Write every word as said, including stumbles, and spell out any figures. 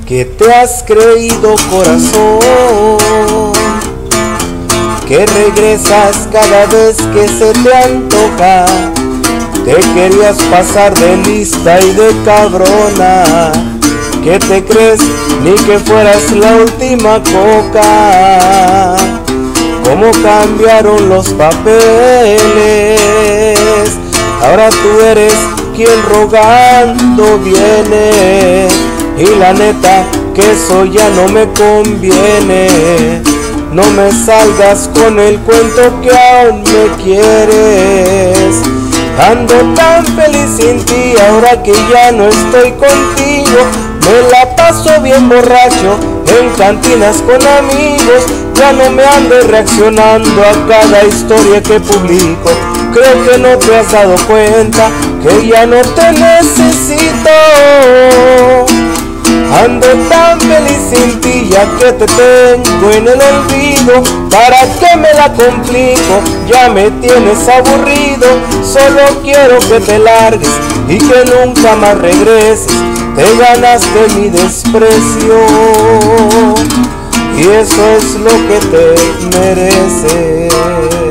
¿Qué te has creído, corazón? Que regresas cada vez que se te antoja. Te querías pasar de lista y de cabrona. ¿Qué te crees? Ni que fueras la última coca. ¿Cómo cambiaron los papeles? Ahora tú eres quien rogando viene. Y la neta que eso ya no me conviene. No me salgas con el cuento que aún me quieres. Ando tan feliz sin ti ahora que ya no estoy contigo. Me la paso bien borracho en cantinas con amigos. Ya no me ando reaccionando a cada historia que publico. Creo que no te has dado cuenta que ya no te necesito. Ando tan feliz sin ti ya que te tengo en el olvido. ¿Para qué me la complico? Ya me tienes aburrido. Solo quiero que te largues y que nunca más regreses. Te ganaste mi desprecio y eso es lo que te mereces.